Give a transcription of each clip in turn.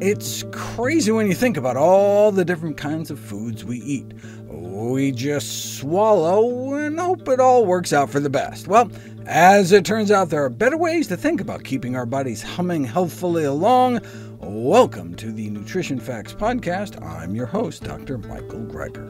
It's crazy when you think about all the different kinds of foods we eat. We just swallow and hope it all works out for the best. Well, as it turns out, there are better ways to think about keeping our bodies humming healthfully along. Welcome to the Nutrition Facts podcast. I'm your host, Dr. Michael Greger.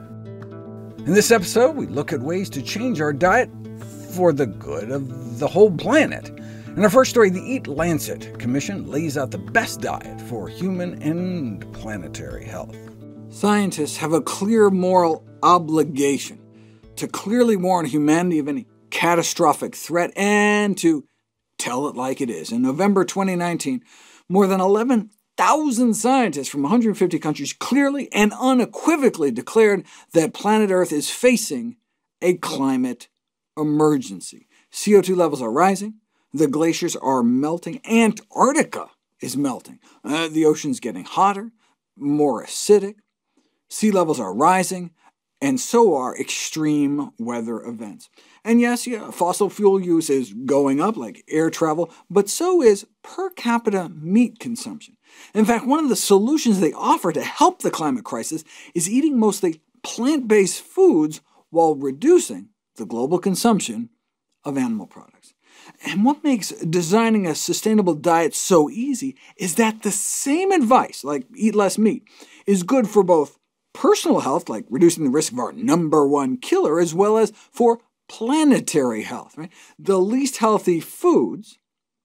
In this episode, we look at ways to change our diet for the good of the whole planet. In our first story, the Eat Lancet Commission lays out the best diet for human and planetary health. Scientists have a clear moral obligation to clearly warn humanity of any catastrophic threat and to tell it like it is. In November 2019, more than 11,000 scientists from 150 countries clearly and unequivocally declared that planet Earth is facing a climate emergency. CO2 levels are rising. The glaciers are melting. Antarctica is melting. The ocean's getting hotter, more acidic. Sea levels are rising, and so are extreme weather events. And yes, fossil fuel use is going up, like air travel, but so is per capita meat consumption. In fact, one of the solutions they offer to help the climate crisis is eating mostly plant-based foods while reducing the global consumption of animal products. And what makes designing a sustainable diet so easy is that the same advice, like eat less meat, is good for both personal health, like reducing the risk of our #1 killer, as well as for planetary health. Right? The least healthy foods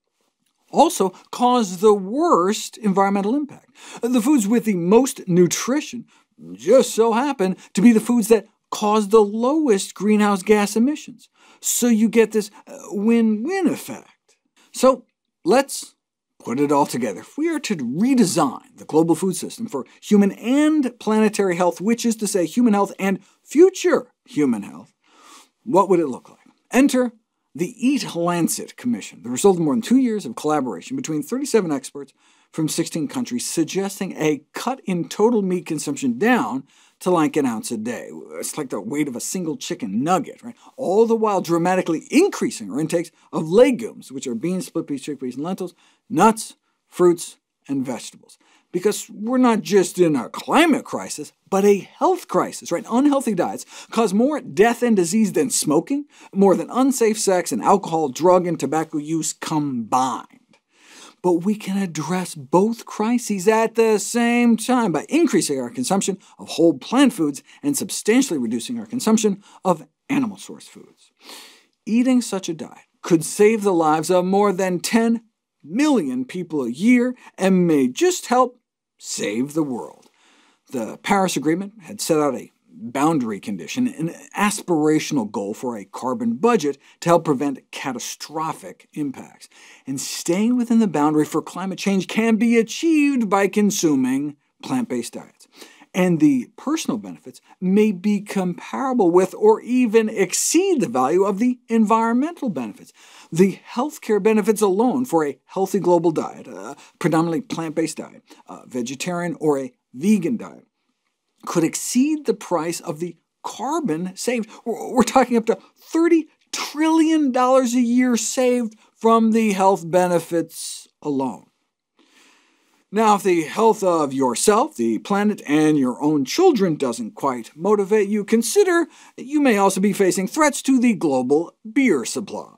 also cause the worst environmental impact. The foods with the most nutrition just so happen to be the foods that cause the lowest greenhouse gas emissions. So you get this win-win effect. So let's put it all together. If we are to redesign the global food system for human and planetary health, which is to say human health and future human health, what would it look like? Enter the Eat Lancet Commission, the result of more than 2 years of collaboration between 37 experts from 16 countries, suggesting a cut in total meat consumption down to like an ounce a day. It's like the weight of a single chicken nugget, right? All the while dramatically increasing our intakes of legumes, which are beans, split peas, chickpeas, and lentils, nuts, fruits, and vegetables. Because we're not just in a climate crisis, but a health crisis, right? Unhealthy diets cause more death and disease than smoking, more than unsafe sex and alcohol, drug, and tobacco use combined. But we can address both crises at the same time by increasing our consumption of whole plant foods and substantially reducing our consumption of animal-sourced foods. Eating such a diet could save the lives of more than 10 million people a year and may just help save the world. The Paris Agreement had set out a boundary condition, an aspirational goal for a carbon budget to help prevent catastrophic impacts. And staying within the boundary for climate change can be achieved by consuming plant-based diets. And the personal benefits may be comparable with or even exceed the value of the environmental benefits. The healthcare benefits alone for a healthy global diet, a predominantly plant-based diet, a vegetarian or a vegan diet, could exceed the price of the carbon saved. We're talking up to $30 trillion a year saved from the health benefits alone. Now, if the health of yourself, the planet, and your own children doesn't quite motivate you, consider that you may also be facing threats to the global beer supply.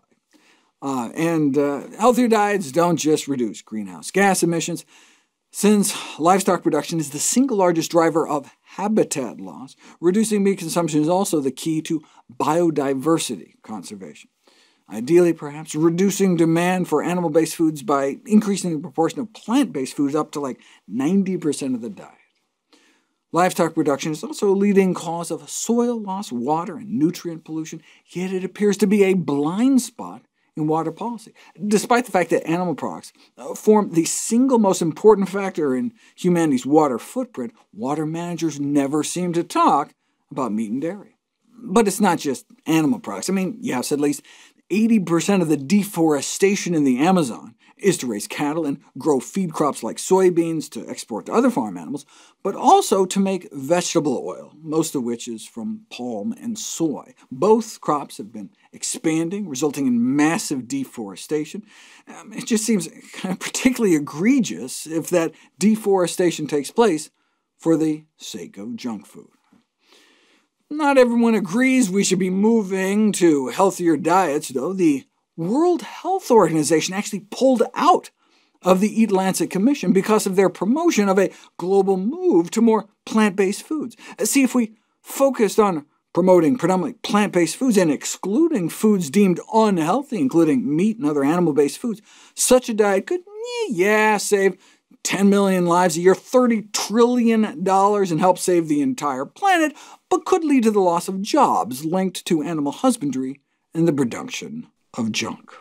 Healthier diets don't just reduce greenhouse gas emissions. Since livestock production is the single largest driver of habitat loss, reducing meat consumption is also the key to biodiversity conservation. Ideally, perhaps, reducing demand for animal-based foods by increasing the proportion of plant-based foods up to like 90% of the diet. Livestock production is also a leading cause of soil loss, water, and nutrient pollution, yet it appears to be a blind spot in water policy. Despite the fact that animal products form the single most important factor in humanity's water footprint, water managers never seem to talk about meat and dairy. But it's not just animal products. Yes, at least 80% of the deforestation in the Amazon is to raise cattle and grow feed crops like soybeans to export to other farm animals, but also to make vegetable oil, most of which is from palm and soy. Both crops have been expanding, resulting in massive deforestation. It just seems kind of particularly egregious if that deforestation takes place for the sake of junk food. Not everyone agrees we should be moving to healthier diets, though. The World Health Organization actually pulled out of the Eat-Lancet Commission because of their promotion of a global move to more plant-based foods. See, if we focused on promoting predominantly plant-based foods and excluding foods deemed unhealthy, including meat and other animal-based foods, such a diet could, save 10 million lives a year, $30 trillion, and help save the entire planet, but could lead to the loss of jobs linked to animal husbandry and the production of junk.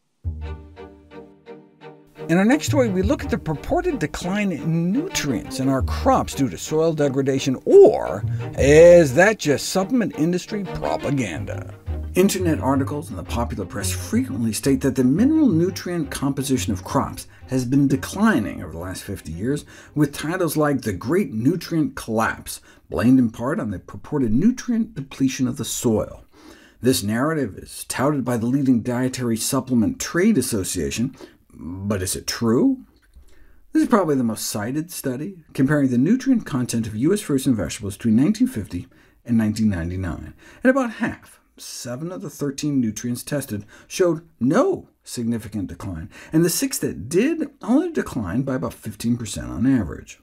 In our next story, we look at the purported decline in nutrients in our crops due to soil degradation, or is that just supplement industry propaganda? Internet articles and the popular press frequently state that the mineral nutrient composition of crops has been declining over the last 50 years, with titles like The Great Nutrient Collapse, blamed in part on the purported nutrient depletion of the soil. This narrative is touted by the leading dietary supplement trade association, but is it true? This is probably the most cited study, comparing the nutrient content of U.S. fruits and vegetables between 1950 and 1999, and about half, 7 of the 13 nutrients tested, showed no significant decline, and the 6 that did only declined by about 15% on average.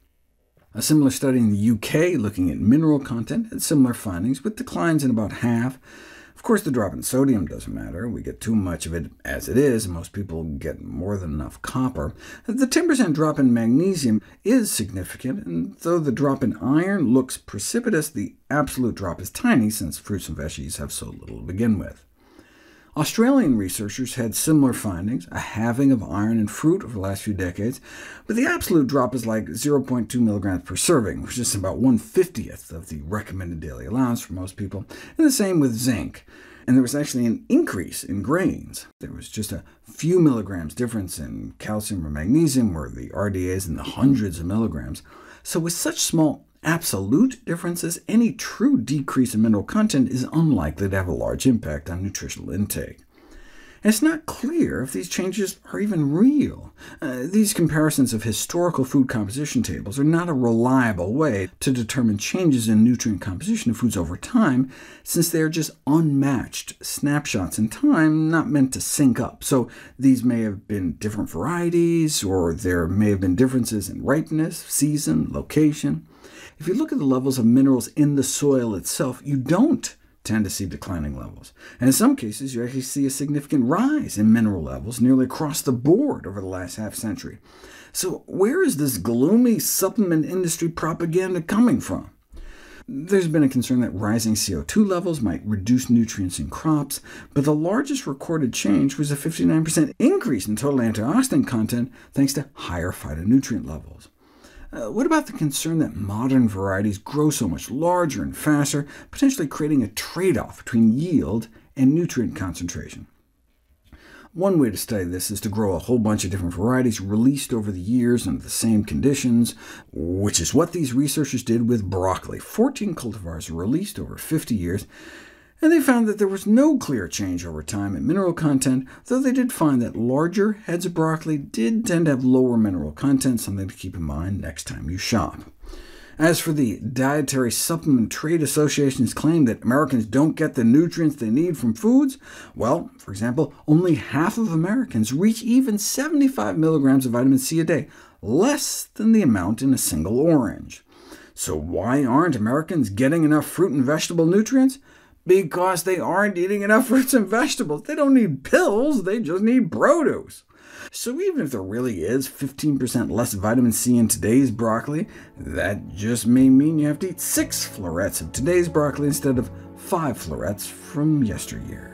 A similar study in the UK, looking at mineral content, had similar findings, with declines in about half. Of course, the drop in sodium doesn't matter. We get too much of it as it is, and most people get more than enough copper. The 10% drop in magnesium is significant, and though the drop in iron looks precipitous, the absolute drop is tiny, since fruits and veggies have so little to begin with. Australian researchers had similar findings, a halving of iron in fruit over the last few decades, but the absolute drop is like 0.2 mg per serving, which is about 1/50th of the recommended daily allowance for most people, and the same with zinc. And there was actually an increase in grains. There was just a few milligrams difference in calcium or magnesium, where the RDA is in the hundreds of milligrams. So with such small absolute differences, any true decrease in mineral content is unlikely to have a large impact on nutritional intake. And it's not clear if these changes are even real. These comparisons of historical food composition tables are not a reliable way to determine changes in nutrient composition of foods over time, since they are just unmatched snapshots in time, not meant to sync up. So these may have been different varieties, or there may have been differences in ripeness, season, location. If you look at the levels of minerals in the soil itself, you don't tend to see declining levels. And in some cases, you actually see a significant rise in mineral levels nearly across the board over the last half-century. So where is this gloomy supplement industry propaganda coming from? There's been a concern that rising CO2 levels might reduce nutrients in crops, but the largest recorded change was a 59% increase in total antioxidant content, thanks to higher phytonutrient levels. What about the concern that modern varieties grow so much larger and faster, potentially creating a trade-off between yield and nutrient concentration? One way to study this is to grow a whole bunch of different varieties released over the years under the same conditions, which is what these researchers did with broccoli. 14 cultivars were released over 50 years, and they found that there was no clear change over time in mineral content, though they did find that larger heads of broccoli did tend to have lower mineral content, something to keep in mind next time you shop. As for the Dietary Supplement Trade Association's claim that Americans don't get the nutrients they need from foods, well, for example, only half of Americans reach even 75 milligrams of vitamin C a day, less than the amount in a single orange. So why aren't Americans getting enough fruit and vegetable nutrients? Because they aren't eating enough fruits and vegetables. They don't need pills, they just need produce. So even if there really is 15% less vitamin C in today's broccoli, that just may mean you have to eat 6 florets of today's broccoli instead of 5 florets from yesteryear.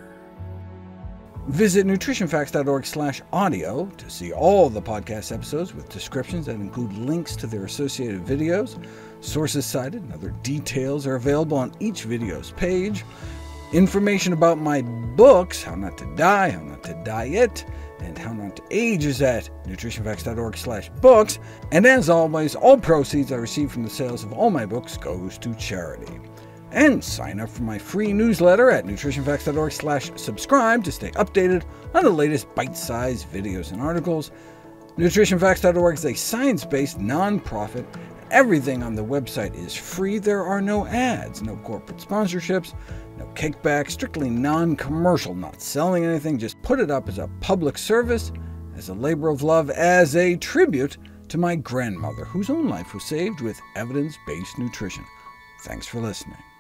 Visit NutritionFacts.org/audio to see all the podcast episodes with descriptions that include links to their associated videos. Sources cited and other details are available on each video's page. Information about my books, How Not to Die, How Not to Diet, and How Not to Age is at NutritionFacts.org/books, and as always, all proceeds I receive from the sales of all my books goes to charity. And sign up for my free newsletter at NutritionFacts.org/subscribe to stay updated on the latest bite-sized videos and articles. NutritionFacts.org is a science-based nonprofit. Everything on the website is free. There are no ads, no corporate sponsorships, no kickbacks, strictly non-commercial, not selling anything. Just put it up as a public service, as a labor of love, as a tribute to my grandmother, whose own life was saved with evidence-based nutrition. Thanks for listening.